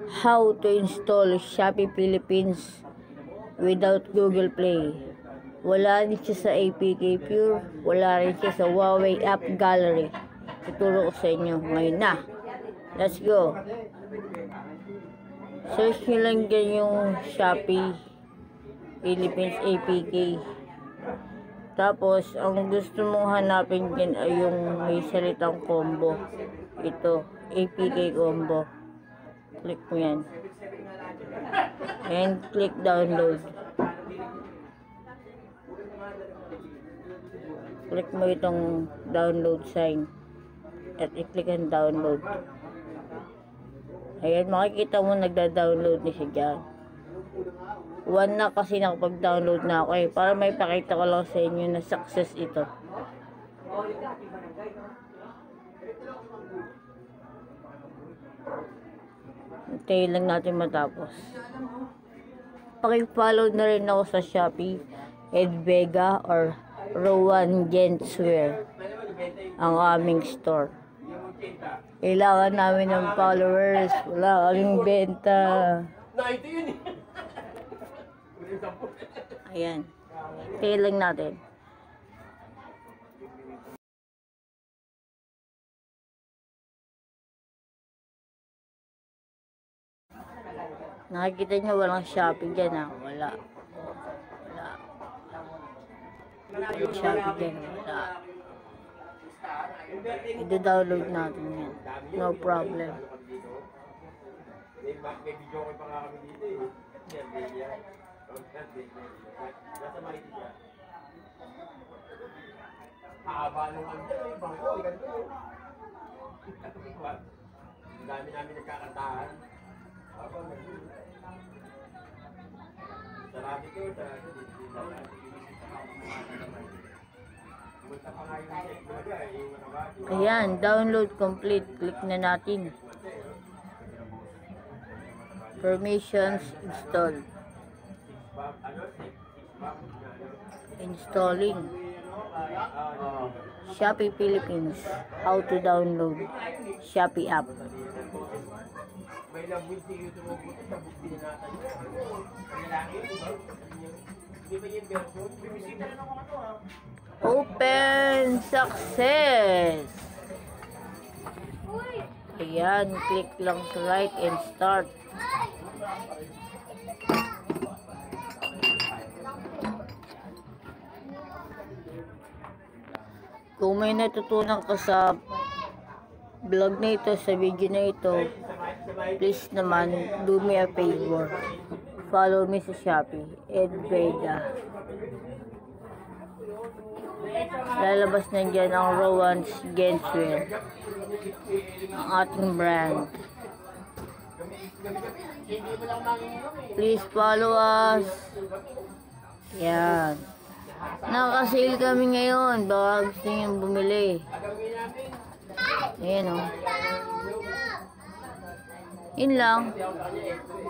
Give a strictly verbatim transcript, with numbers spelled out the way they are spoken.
How to install Shopee Philippines without Google Play. Wala rin siya sa A P K Pure, wala rin siya sa Huawei App Gallery. Tuturo ko sa inyo ngayon na. Let's go. Search nyo lang dyan yung Shopee Philippines A P K. Tapos, ang gusto mong hanapin dyan ay yung may salitang combo. Ito, A P K combo. Click mo yan. And click download. Click mo itong download sign. At i-click ang download. Ayan, makikita mo nagda-download na siya dyan. One na kasi nakapag-download na ako eh. Para may pakita ko lang sa inyo na success ito. Hintayin lang natin matapos. Paki-follow na rin ako sa Shopee, Ed Vega or Rowan Genswear, ang aming store. Kailangan namin ng followers. Wala kaming benta. Ayan. Hintayin lang natin. Nakikita nyo walang Shopee dyan ha. Wala. Wala. Walang Shopee dyan. Wala. I-download natin yan. No problem. Dami namin nagkakantahan. Sarado ko, sarado. Ayan, download complete. Click na natin. Permissions install. Installing. Shopee Philippines. How to download Shopee app. Open success. Ayan, click lang sa right and start. Kung may natutunan ka sa vlog na ito, sa video na ito, please naman, do me a favor. Follow me sa Shopee, Ed Vega. Lalabas na dyan ang Rowan's Genswear, ang ating brand. Please follow us. Yan. Naka-sale kami ngayon. Baka gusto nyo bumili. Ayan o. Yun lang.